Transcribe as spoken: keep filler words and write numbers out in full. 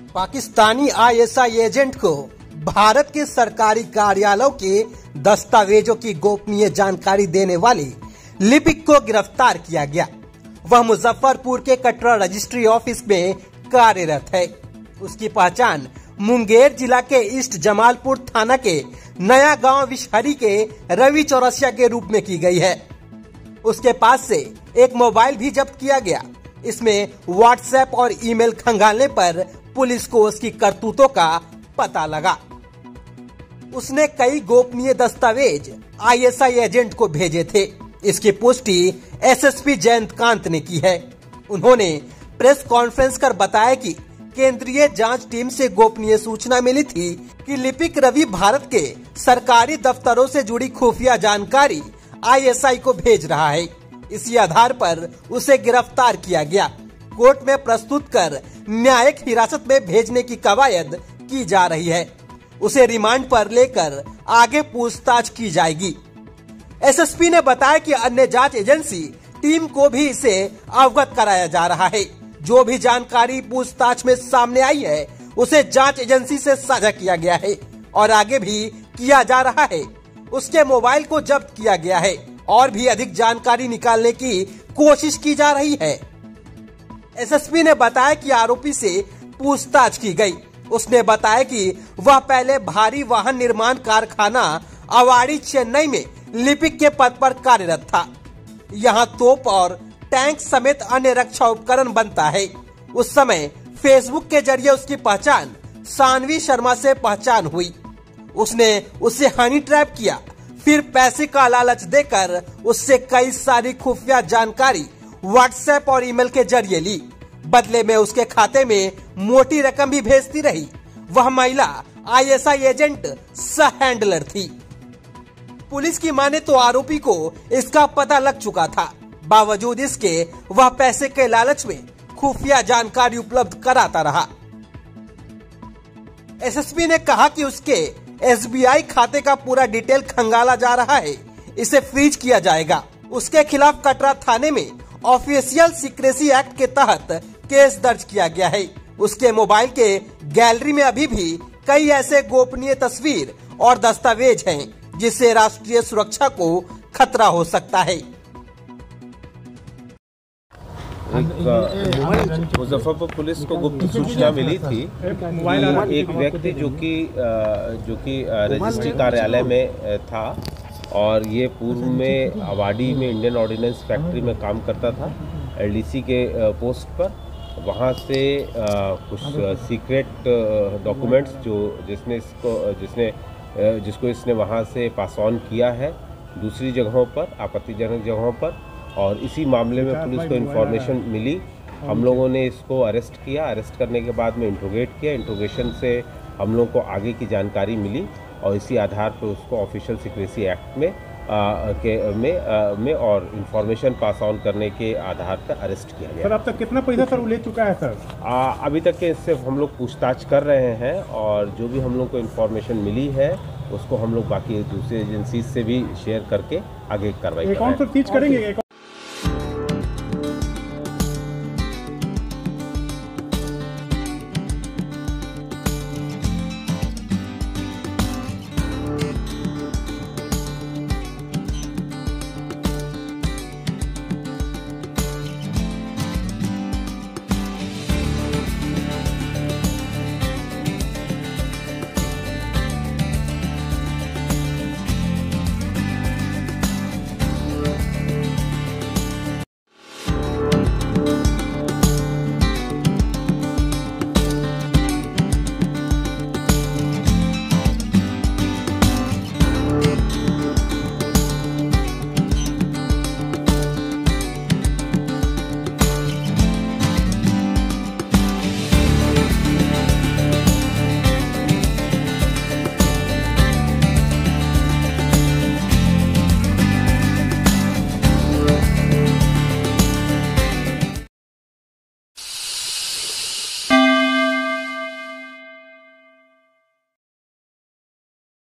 Pakistani I S I agent को भारत के सरकारी कार्यालयों के दस्तावेजों की गोपनीय जानकारी देने वाले लिपिक को गिरफ्तार किया गया। वह मुजफ्फरपुर के कटरा रजिस्ट्री ऑफिस में कार्यरत है। उसकी पहचान मुंगेर जिला के ईस्ट जमालपुर थाना के नया गांव विषहरी के रवि चौरसिया के रूप में की गई है। उसके पास से एक मोबाइल भी जब्त किया गया। इसमें व्हाट्सएप और ईमेल खंगालने पर पुलिस को उसकी करतूतों का पता लगा। उसने कई गोपनीय दस्तावेज आई एस आई एजेंट को भेजे थे। इसकी पुष्टि एस एस पी जयंतकांत ने की है। उन्होंने प्रेस कॉन्फ्रेंस कर बताया कि केंद्रीय जांच टीम से गोपनीय सूचना मिली थी कि लिपिक रवि भारत के सरकारी दफ्तरों से जुड़ी खुफिया जानकारी आई एस आई को भेज रहा है। इसी आधार पर उसे गिरफ्तार किया गया। कोर्ट में प्रस्तुत कर न्यायिक हिरासत में भेजने की कवायद की जा रही है। उसे रिमांड पर लेकर आगे पूछताछ की जाएगी। एस एस पी ने बताया कि अन्य जांच एजेंसी टीम को भी इसे अवगत कराया जा रहा है। जो भी जानकारी पूछताछ में सामने आई है उसे जांच एजेंसी से साझा किया गया है और आगे भी किया जा रहा है। उसके मोबाइल को जब्त किया गया है और भी अधिक जानकारी निकालने की कोशिश की जा रही है। एस एस पी ने बताया कि आरोपी से पूछताछ की गई। उसने बताया कि वह पहले भारी वाहन निर्माण कारखाना अवाड़ी चेन्नई में लिपिक के पद पर कार्यरत था। यहां तोप और टैंक समेत अन्य रक्षा उपकरण बनता है। उस समय फेसबुक के जरिए उसकी पहचान सानवी शर्मा से पहचान हुई। उसने उससे हनी ट्रैप किया, फिर पैसे का लालच देकर उससे कई सारी खुफिया जानकारी व्हाट्सएप और ईमेल के जरिए ली। बदले में उसके खाते में मोटी रकम भी भेजती रही। वह महिला आई एस आई एजेंट सह हैंडलर थी। पुलिस की माने तो आरोपी को इसका पता लग चुका था। बावजूद इसके वह पैसे के लालच में खुफिया जानकारी उपलब्ध कराता रहा। एस एस पी ने कहा कि उसके एस बी आई खाते का पूरा डिटेल खंगाला जा रहा है। इसे फ्रीज किया जाएगा। उसके खिलाफ कटरा थाने में ऑफिशियल सीक्रेसी एक्ट के तहत केस दर्ज किया गया है। उसके मोबाइल के गैलरी में अभी भी कई ऐसे गोपनीय तस्वीर और दस्तावेज हैं जिससे राष्ट्रीय सुरक्षा को खतरा हो सकता है। एक मुजफ्फरपुर पुलिस को गुप्त सूचना मिली थी कि एक व्यक्ति जो कि जो कि रजिस्ट्री कार्यालय में था और ये पूर्व में अवाड़ी में इंडियन ऑर्डिनेंस फैक्ट्री में काम करता था एल डी सी के पोस्ट पर। वहाँ से कुछ सीक्रेट डॉक्यूमेंट्स जो जिसने इसको जिसने जिसको इसने वहाँ से पास ऑन किया है दूसरी जगहों पर, आपत्तिजनक जगहों पर, और इसी मामले में पुलिस को इन्फॉर्मेशन मिली। हम लोगों ने इसको अरेस्ट किया। अरेस्ट करने के बाद में इंट्रोगेट किया। इंट्रोगेशन से हम लोग को आगे की जानकारी मिली और इसी आधार पर उसको ऑफिशियल सीक्रेसी एक्ट में आ, के में आ, में और इन्फॉर्मेशन पास ऑन करने के आधार पर अरेस्ट किया गया। सर अब तक कितना पैसा सर वो ले चुका है सर? आ, अभी तक के इससे हम लोग पूछताछ कर रहे हैं और जो भी हम लोग को इन्फॉर्मेशन मिली है उसको हम लोग बाकी दूसरी एजेंसी से भी शेयर करके आगे कार्रवाई कर रहे हैं। कौन सा चीज करेंगे?